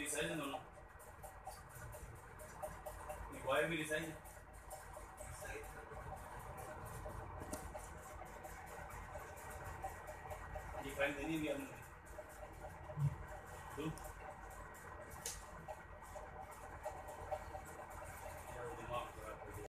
design no? Ni wire भी design है. Different नहीं भी हम